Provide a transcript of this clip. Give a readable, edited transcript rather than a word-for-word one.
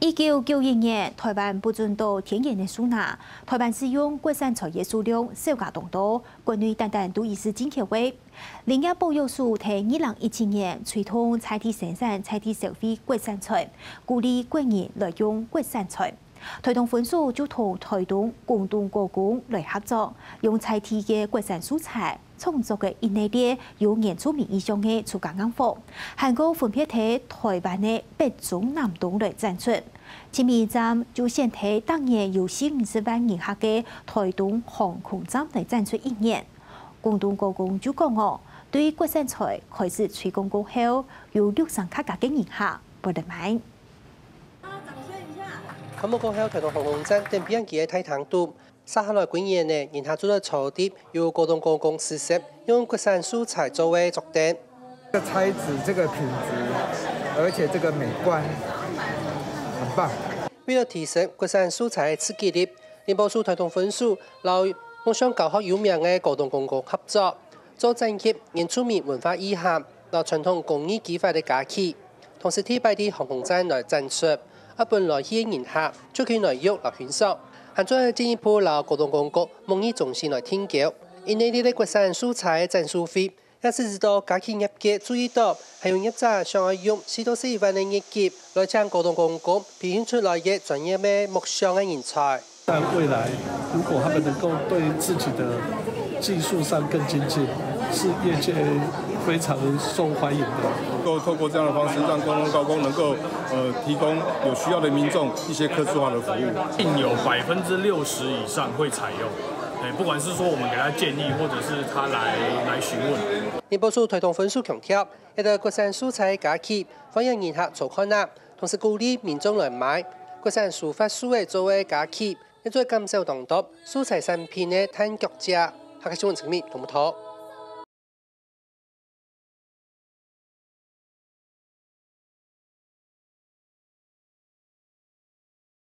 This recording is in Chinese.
1991年，台湾不准到天然的苏拿，台湾使用国产菜叶数量少加众多，国内单单都已是进口味。林业保育署在2017年推动菜地生产、菜地消费国产菜，鼓励国人来用国产菜。推动分数就同推动广东国工来合作，用菜地嘅国产蔬菜创作嘅一系列有原住民意象嘅出港硬货，韩国分别喺台湾嘅北中南东来展出。前面站就先喺当年有40-50万人客嘅台东航空站来展出一年。广东国工就讲对国产菜开始推广过后，有600客家嘅人客不得买。 开幕过后，台东航空站等边期嘅睇堂度，接下来几年呢，然后做咗草地，由广东国工实施用国产蔬菜作为作店。 这个材质、这个品质，而且这个美观，很棒。 为了提升国产蔬菜嘅刺激力，林保署台东分署留梦想教学有名嘅广东公共合作，做整合原住民文化意涵，拿传统工艺技法嘅假期，同时替摆啲航空站来展出。一般来去嘅人客，就佢来约来欣赏，还再进一步留广东公局贸易中心来听教。因呢啲国产蔬菜展示费，也是知道假期业界注意到，系用业者想要用4到4万嘅业绩来将广东公局培训出来嘅专业嘅木匠嘅人才。 但未来，如果他们能够对自己的技术上更精进，是业界非常受欢迎的。 能够透过这样的方式，让公共高工能够提供有需要的民众一些客制化的服务， 定有60%以上会采用。不管是说我们给他建议，或者是他来询问。 林保署推动分数强调，一个国产蔬菜假期，欢迎人客做看啦，同时鼓励民众来买国产蔬发素嘅作为假期，亦再感受当地蔬菜产品嘅摊脚价。下個新聞層面，同唔妥？